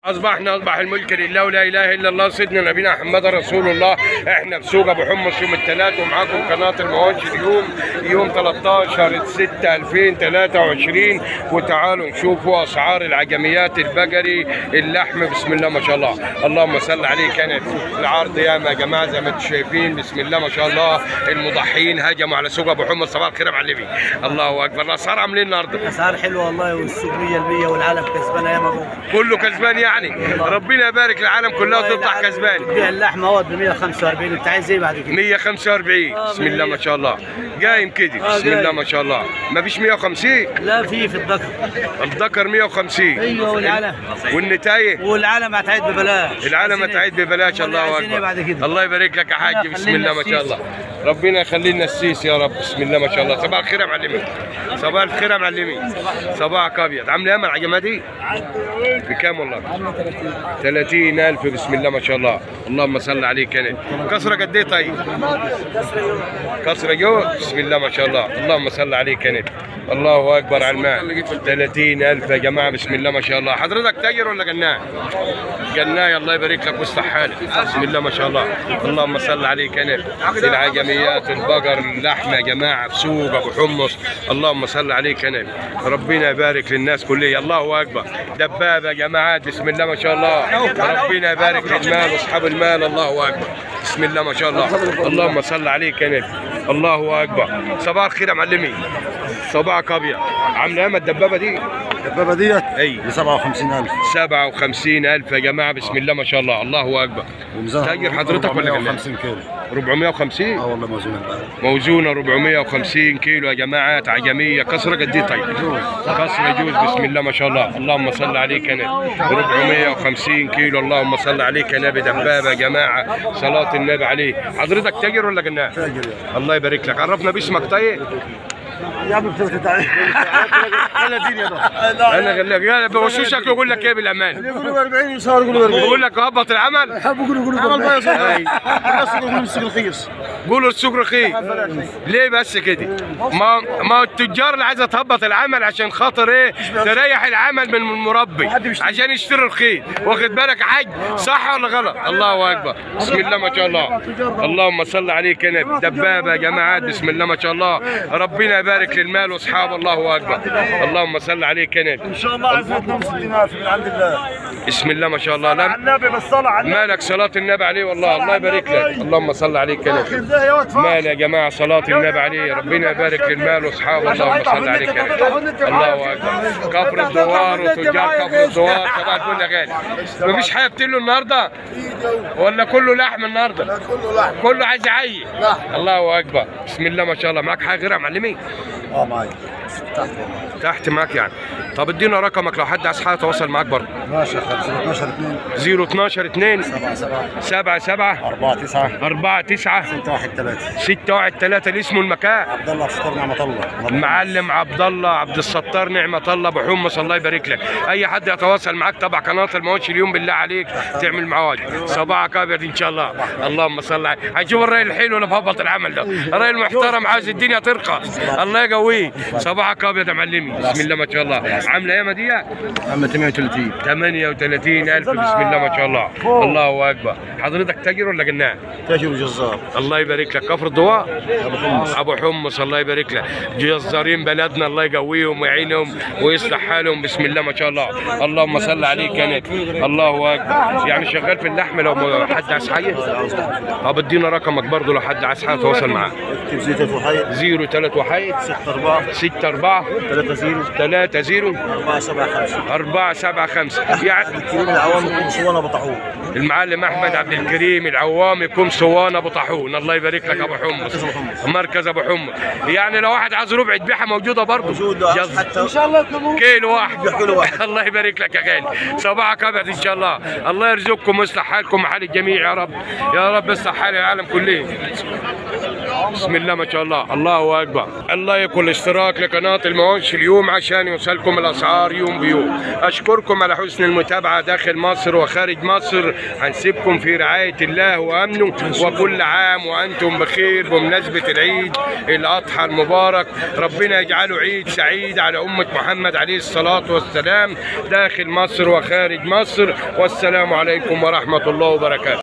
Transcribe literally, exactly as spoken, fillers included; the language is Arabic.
اصبحنا اصبح الملك لله ولا اله الا الله سيدنا نبينا محمد رسول الله. احنا في سوق ابو حمص يوم الثلاث ومعاكم قناه المواشي اليوم يوم ثلاثة عشر ستة ألفين وثلاثة وعشرين. وتعالوا نشوفوا اسعار العجميات البقري اللحم. بسم الله ما شاء الله، اللهم صل عليه. كانت العرض ياما يا جماعه زي ما انتم شايفين. بسم الله ما شاء الله. المضحيين هجموا على سوق ابو حمص. صباح الخير يا معلمي. الله اكبر. الاسعار عاملين النهارده؟ اسعار حلوه والله، والسوق مية بالمية والعالم كسبان ياما، كله كسبان يعني. ربنا يبارك العالم كلها وتطلع كسبان. بيع اللحم اهوت ب مية وخمسة وأربعين. انت عايز ايه بعد كده؟ مية وخمسة وأربعين. بسم الله ما شاء الله. قايم كده. بسم الله ما شاء الله. ما فيش مية وخمسين؟ لا في في الذكر. الذكر مية وخمسين. ايوه والعلم. والنتايه؟ والعلم هتعيد ببلاش. العلم هتعيد ببلاش. الله اكبر. الله يبارك لك يا حاج. بسم الله ما شاء الله. ربنا يخلي لنا السيس يا رب. بسم الله ما شاء الله. صباح الخير يا معلمي. صباح الخير يا معلمي. صباحك ابيض. عامله ايه العجمه دي؟ بكام والله؟ ثلاثين ألف. بسم الله ما شاء الله. اللهم صل عليك. كانت كسره قد ايه طيب؟ كسره جو. بسم الله ما شاء الله. اللهم صل عليك. كانت الله اكبر على المال. ثلاثين ألف يا جماعه. بسم الله ما شاء الله. حضرتك تاجر ولا جناي؟ جناي. الله يبارك لك ويصلح حالك. بسم الله ما شاء الله. اللهم صل عليك. كانت العجميات البقر اللحم يا جماعه في سوق ابو حمص. اللهم صل عليك. كانت ربنا يبارك للناس كلها. الله اكبر. دبابه يا جماعات. بسم الله ما شاء الله. ربنا يبارك للمال واصحاب المال. الله اكبر. بسم الله ما شاء الله. اللهم صل عليك. كانت الله اكبر. صباح الخير يا معلمي. صباحك ابيض. عامله ايه الدبابه دي؟ الدبابه ديت اي ب سبعة وخمسين ألف. سبعة وخمسين ألف يا جماعه. بسم الله ما شاء الله. الله اكبر. تاجر حضرتك ولا أربعمية وخمسين كيلو؟ أربعمية وخمسين؟ اه والله موزونه امبارح. موزونه أربعمية وخمسين كيلو يا جماعات. عجميه. كسره قد ايه طيب؟ كسره جوز. بسم الله ما شاء الله. اللهم صل عليك. انا أربعمية وخمسين كيلو. اللهم صل عليك يا نبي. دبابه يا جماعه. صلاه النبي عليه. حضرتك تاجر ولا جنان؟ تاجر. الله يبارك لك. عرفنا باسمك طيب؟ يا عم بتاعت تعال ثلاثين يا ده. انا غلاك. يا بوشوشك يقول لك ايه بالامان؟ يقولوا أربعين يصور يقولوا أربعين. بقول لك هبط العمل. يقولوا يقولوا عمل بقى يا صاحبي. الناس يقولوا السوق رخيص. قولوا السوق رخيص. ليه بس كده؟ ما ما التجار اللي عايزه تهبط العمل عشان خاطر ايه؟ تريح العمل من المربي عشان يشتري رخيص. واخد بالك يا حاج؟ صح ولا غلط؟ الله اكبر. بسم الله ما شاء الله. اللهم صل عليك يا نبي. دبابه يا جماعات. بسم الله ما شاء الله. ربنا يبارك للمال واصحاب. الله اكبر. اللهم صل عليك يا نبي. ان شاء الله عايز اثنين وستين ألف من عند الله. بسم الله ما شاء الله. لا النبي بالصلاه على النبي. مالك صلاه النبي عليه والله. الله يبارك لك. اللهم صل عليك يا نبي. مال يا جماعه صلاه النبي عليه. ربنا يبارك للمال واصحابه. اللهم صل عليك يا نبي. الله اكبر. كفر الدوار وتجار كفر الدوار. صباح الفل يا غالي. مفيش حاجه بتلو النهارده ولا كله لحم النهارده؟ كله لحم. كله عايز يعيش. الله اكبر. بسم الله ما شاء الله. معاك حاجه غيرها يا معلمي؟ اه معايا تحت. تحت معاك يعني. طب ادينا رقمك لو حد عايز حاجه يتواصل معاك برضه. ماشي. اتناشر اتنين صفر اتناشر اتنين سبعة سبعة سبعة سبعة أربعة تسعة أربعة تسعة ستة واحد ثلاثة ستة واحد ثلاثة. اللي اسمه المكان عبد الله ستار نعمة الله. المعلم عبد الله عبد الستار نعمة الله ابو حمص. الله يبارك لك. اي حد يتواصل معاك تبع قناه المواشي اليوم بالله عليك تعمل معاه واجب. صباحك ابيض ان شاء الله. اللهم صل على. هنشوف الراجل الحلو اللي بهبط العمل ده. الراجل محترم عاوز الدنيا ترقى. الله يقويه. صباحك ابيض يا معلمي. بسم الله ما شاء الله. عامله ايه دي؟ عامله ثمانية وثلاثين. ثمانية وثلاثين ألف. بسم الله ما شاء الله. الله اكبر. حضرتك تاجر ولا جنان؟ تاجر وجزار. الله يبارك لك. كفر الضواء ابو حمص. ابو حمص. الله يبارك لك. جزارين بلدنا. الله يقويهم ويعينهم ويصلح حالهم. بسم الله ما شاء الله. اللهم صل عليك يا نبي. الله اكبر. يعني شغال في اللحم. لو حد عايز حاجه طب ادينا رقمك برضه لو حد عايز حاجه تواصل معاه. اكتب زيت وحيد صفر ثلاثة واحد ستة أربعة ستة أربعة ثلاثة صفر ثلاثة صفر أربعة سبعة خمسة أربعة سبعة خمسة. يعني الكريم العوام يكون صوانة بطحون. المعلم احمد عبد الكريم العوام يكون صوانه ابو طاحون. الله يبارك لك ابو حمص. مركز ابو حمص. يعني لو واحد عايز ربع ذبيحه موجوده برضه. موجوده حتى ان شاء الله كيلو واحد. كيلو واحد. الله يبارك لك يا غالي. صباحك ابيض ان شاء الله. الله يرزقكم ويصلح حالكم وحال الجميع يا رب. يا رب يصلح حال العالم كله. بسم الله ما شاء الله، الله اكبر. اللايك والاشتراك لقناه الموانش اليوم عشان يوصلكم الاسعار يوم بيوم. اشكركم على حسن المتابعه داخل مصر وخارج مصر. هنسيبكم في رعايه الله وامنه، وكل عام وانتم بخير بمناسبه العيد الاضحى المبارك. ربنا يجعله عيد سعيد على امه محمد عليه الصلاه والسلام داخل مصر وخارج مصر. والسلام عليكم ورحمه الله وبركاته.